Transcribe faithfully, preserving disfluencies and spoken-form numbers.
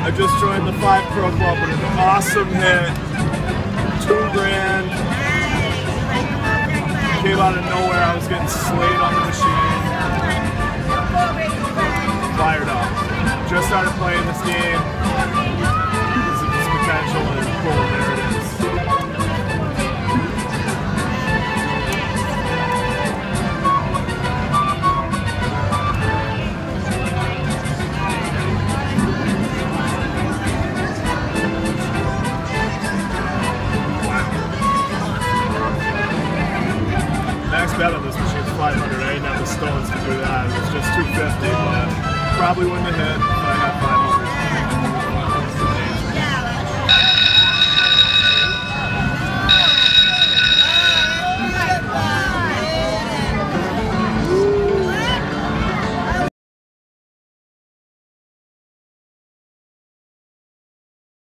I just joined the five Pro Club with an awesome hit. Two grand. Came out of nowhere. I was getting slayed on the machine. Fired up. Just started playing this game. There's potential and cool.